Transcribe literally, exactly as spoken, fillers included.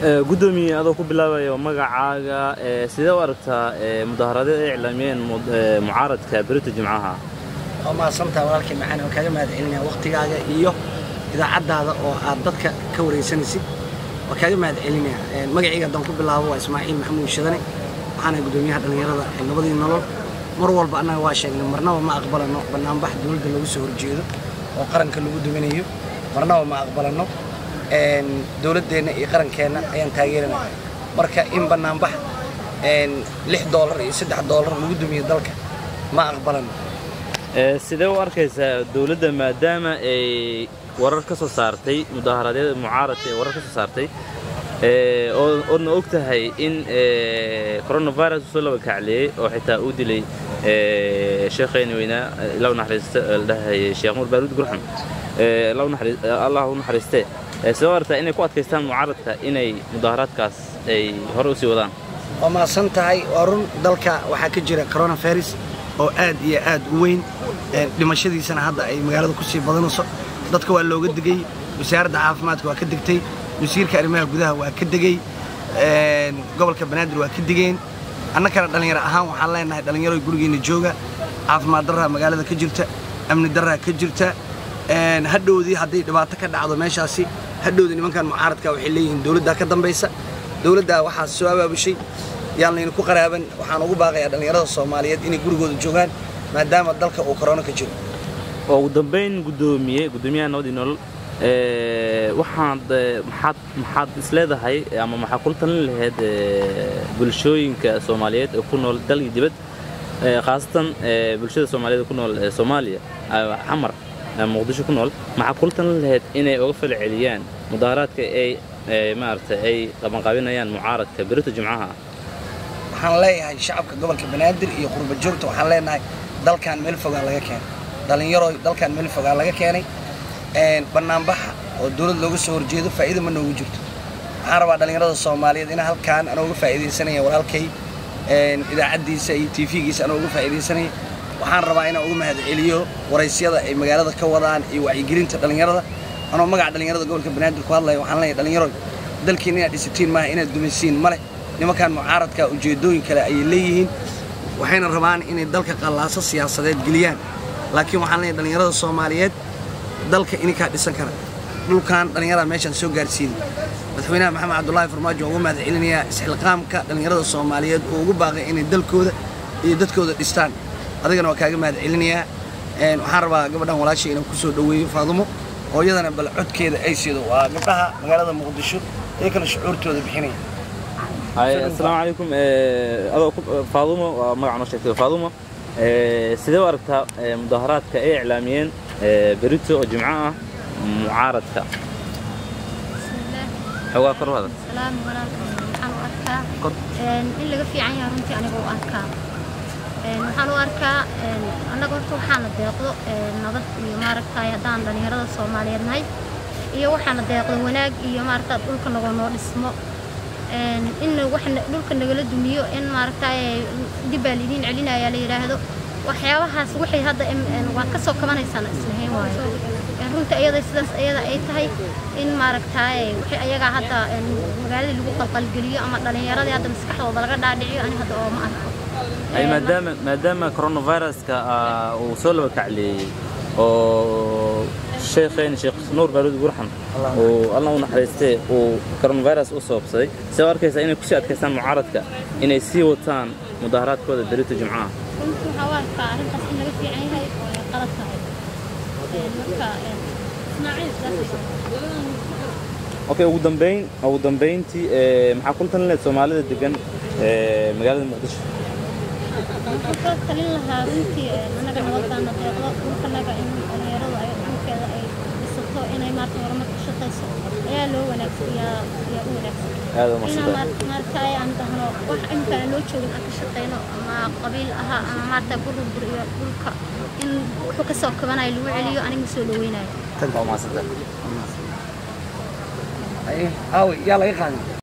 gudoomiye adoo ku bilaabayo magacaaga sidee u aragtaa mudaharaadada iclaamiyeen mucaaradka berito jimcaha oo ma santaa walaalkii macaan oo kaga mahadcelinaya waqtigaaga iyo idaacadaada oo aad dadka ka wareysanaysid oo kaga mahadcelinaya magacayga dan ku bilaabo waa Ismaaciil Maxamuud Shadane waxaan gudoomiyaha dhalinyarada ee nabadii nolol mar walba anaga waa sheegnay marnaba ma aqbalano banaanbax dawladda lagu soo horjeedo oo qaranka lagu duminayo marnaba ma aqbalano een dawladdeena iyo qarankeena ayaan taageeranaa marka in banaanbax een lix dollar iyo saddex dollar lagu dumiyo dalka ma aqbalano ee sidee u arkaysaa dawladda maadaama ay warar ka soo saartay mudaharaadada mucaaradka ee warar ka soo saartay ee oo oo ogtahay in ee coronavirus soo laba kacliyay oo xitaa uu dilay ee sheekheena weyna law naxariista dhahay sheekh Nuur Baaruud Gurxan ee law naxariis Allah uu naxariistay sidoo arta inay ku adkaystaan mucaaradka inay mudaharaadkaas ay hor u sii wadaan oo ma santahay warun dalka waxa ka jira coronavirus oo aad iyo aad u weyn dhimashadiisana hadda ay magaalada ku sii badanayso dadka waa looga digay wasaaradda caafimaadka waa ka digtay wasiirka arrimaha gudaha waa ka digay een gobolka Banaadir waa ka digeen annaka dhalinyaro ahaan waxaan leenahay dhalinyaro gurigeena jooga caafimaad darra magaalada ka jirta amni darra ka jirta een hadhoodii haddii dhibaato ka dhacdo meeshaasi hadhoodii nimankan mucaaradka waxay leeyihiin dawladda ka dambaysa dawladda waxa soo abaabushay yaan leen ku qaraaban waxaan ugu baaqayaa dhalinyarada Soomaaliyeed inay gurigooda joogaan maadaama dalka uu corona ka jiro oo ugu dambeyn gudoomiye gudoomiyaha nabadii nolol ee waxaan maxad maxad isleedahay ama maxaa ku tan lahayd bulshooyinka Soomaaliyeed ee ku nool dal iyo dibad ee khaasatan bulshada Soomaaliyeed ku nool Soomaaliya xamar muqdisho ku nool maxaa ku tan lahayd inay uga falceliyaan mudaharaadka ay maartay ay qaban qaabinayaan mucaaradka berito jimcaha waxaan leeyahay shacabka gobolka Banaadir iyo qurba joogta waxaan leenahay dalkan meel fogaan laga keenay dhalinyaro dalkan meel fogaan laga keenay een banaanbax oo dawlad looga soo horjeedo faa'iido ma noogu jirto waxaan rabaa dhalinyarada Soomaaliyeed in halkaan aan uga faa'iideysanayo walaalkay een idaacadiisa iyo T V-giisa aan uga faa'iideysanayo waxaan rabaa inaan uga mahadceliyo waraysyada ay magaalada ka wadaan iyo wacyigelinta dhalinyarada anoo magaca dhalinyarada gobolka Banaadir ku hadlayo waxaan leeyahay dhalinyaro dalkiina inaad dhisitiin maaha inaad dumaysiin male nimankan mucaaradka ujeedooyin kale ay leeyihiin waxayna rabaan inay dalka qalaaso siyaasadeed geliyaan laakiin waxaan leeyahay dhalinyarada Soomaaliyeed dalka inay ka dhisan karaan dhulkan dhalinyarada meeshan soo gaarsiin madaxweynaha Maxamed Cabdullaahi Farmaajo ugu mahadcelinaya isxilqaamka dhalinyarada Soomaaliyeed oo ugu baaqay inay dalkooda iyo dadkooda dhistaan adigana waa kaaga mahadcelinaya een waxaan rabaa gabadhan walaashay inaan ku soo dhaweeyo Faadumo oo iyadana bal codkeeda ay siido waa gabdhaha magaalada Muqdisho ee kala shucuurtooda bixinaya السلام عليكم أنا فاطمة ومعنا شكل فاطمة سيدي واركتا مظاهرات كإعلاميين بريتو وجمعة معارضة بسم الله هو كر هذا السلام عليكم محمد أركا إن اللي في عيني رنتي أنا بو أركا محمد أركا أنا قلت وحنا ديقو نضد يماركتا يدان دنيرة الصومالية ناي iyo waxaan deeqdo wanaag iyo maarta dhulka naga noo dhismo een in waxna dhulka naga dumiyo in maartay dibaalidin celinaya la yiraahdo waxyaabahaas wixii hadda waa ka soo kabanaysan islahayn waayo runta iyada sidaas iyada ay tahay in maartay wixii ayaga hadda magaalada lagu qalqal galiyo ama dhalinyarada hadda maskaxdooda laga dhaadhiciyo ani hadda oo ma arko ay maadaama maadaama coronavirus ka uu soo laba kacliyay oo sheekheena sheekh Nuur Baaruud Gurxan oo Allah uu naxariistay oo coronavirus u sababay soo arkaysa inay ku sii adkaystaan mucaaradka inay sii wataan mudaharaadkooda berito jimcaha runtii waxa waa ka arrintaas in laga fiican yahay oo qalad tahay marka Ismaaciil okay ugu dambeyn ugu dambeyntii maxaa ku tan leed Soomaalida degan magaalada Muqdisho waxaan talin lahaa runtii anaga nabadana deeqdo dhulkanaga in dhalinyarada ay dhulkeeda ay dhisato inay maarta horumar ka shaqeyso ayaa loo wanaagsiyaa ayaa u wanaagsan aad ma sida markay aan dahno wax inta loo joogin aan ka shaqeyno ama qabiil aha ama maarta burbur iyo dhulka in wuxuu ka soo kabanayo lagu celiyo aniga soo dhaweynayo tan ma sida ay aw yaa laga qaaday